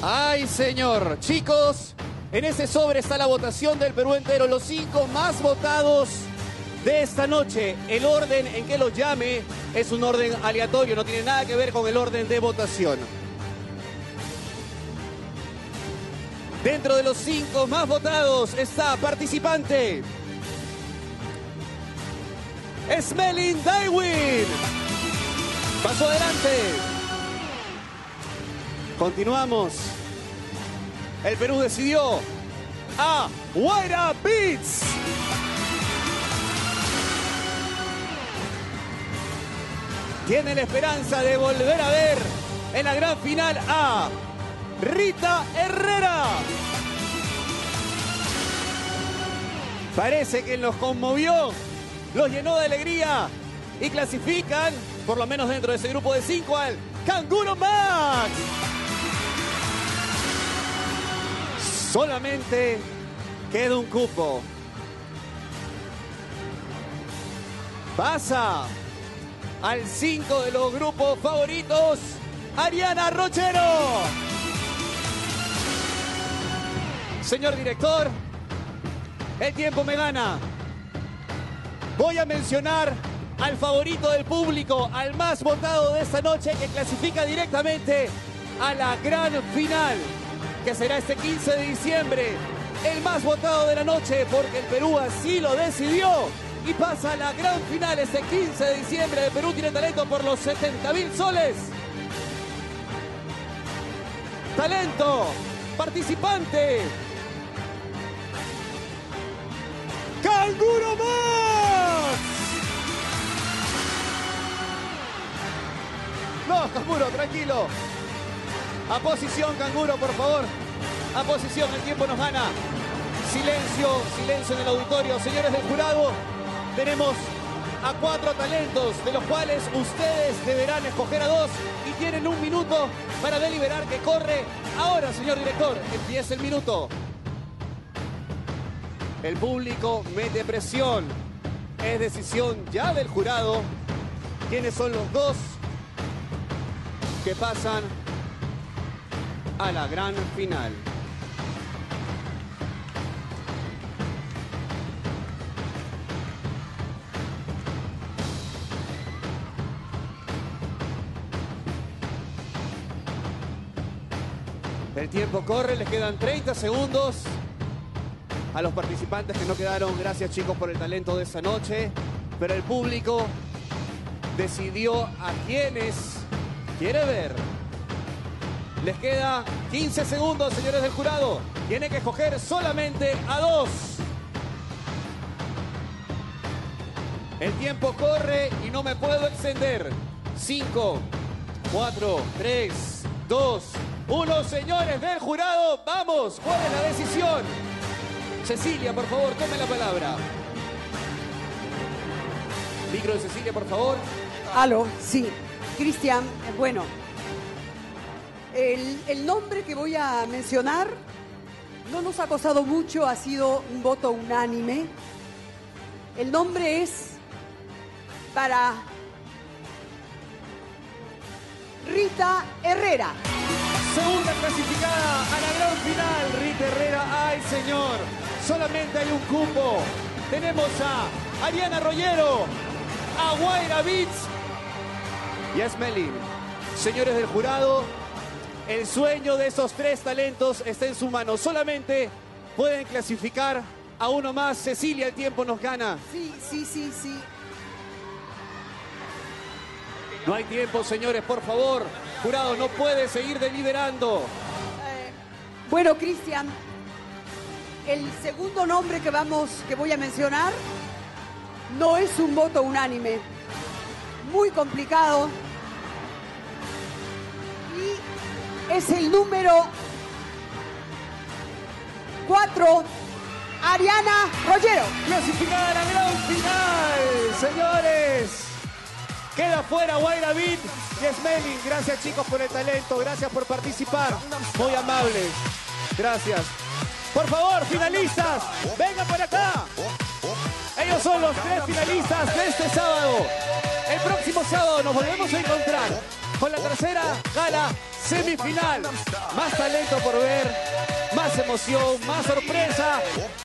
¡Ay, señor! Chicos, en ese sobre está la votación del Perú entero. Los 5 más votados de esta noche. El orden en que los llame es un orden aleatorio. No tiene nada que ver con el orden de votación. Dentro de los 5 más votados está participante Smelling Daywin. Paso adelante. Continuamos. El Perú decidió a Guaira Beats. Tiene la esperanza de volver a ver en la gran final a Rita Herrera. Parece que los conmovió, los llenó de alegría y clasifican, por lo menos dentro de ese grupo de 5, al Canguro Max. Solamente queda un cupo. Pasa al 5 de los grupos favoritos, Ariana Rollero. Señor director, el tiempo me gana. Voy a mencionar al favorito del público, al más votado de esta noche, que clasifica directamente a la gran final, que será este 15 de diciembre. El más votado de la noche, porque el Perú así lo decidió. Y pasa a la gran final este 15 de diciembre. El Perú tiene talento por los 70.000 soles. Talento, participante, ¡Canguro Max! No, Canguro, tranquilo. A posición, Canguro, por favor. A posición, el tiempo nos gana. Silencio, silencio en el auditorio. Señores del jurado, tenemos a 4 talentos, de los cuales ustedes deberán escoger a 2 y tienen 1 minuto para deliberar que corre. Ahora, señor director, empieza el minuto. El público mete presión. Es decisión ya del jurado quiénes son los 2 que pasan a la gran final. El tiempo corre, les quedan 30 segundos. A los participantes que no quedaron, gracias chicos por el talento de esta noche. Pero el público decidió a quienes quiere ver. Les queda 15 segundos, señores del jurado. Tienen que escoger solamente a 2. El tiempo corre y no me puedo extender. 5, 4, 3, 2, 1. Señores del jurado, vamos. ¿Cuál es la decisión? Cecilia, por favor, tome la palabra. Micro de Cecilia, por favor. Aló, sí. Cristian, bueno, el nombre que voy a mencionar no nos ha costado mucho, ha sido un voto unánime. El nombre es para Rita Herrera. Segunda clasificada a la gran final, Rita Herrera. ¡Ay, señor! Solamente hay un cupo. Tenemos a Ariana Rollero, a Guaira Beats y a Smelling. Señores del jurado, el sueño de esos 3 talentos está en su mano. Solamente pueden clasificar a uno más. Cecilia, el tiempo nos gana. Sí. No hay tiempo, señores, por favor. Jurado, no puede seguir deliberando. Bueno, Cristian, el segundo nombre que voy a mencionar no es un voto unánime. Muy complicado. Y es el número 4, Ariana Rollero. Clasificada a la gran final, señores. Queda fuera Guaira Beat y Smelling. Gracias chicos por el talento, gracias por participar. Muy amables. Gracias. Por favor, finalistas, vengan por acá. Ellos son los 3 finalistas de este sábado. El próximo sábado nos volvemos a encontrar con la tercera gala semifinal. Más talento por ver, más emoción, más sorpresa.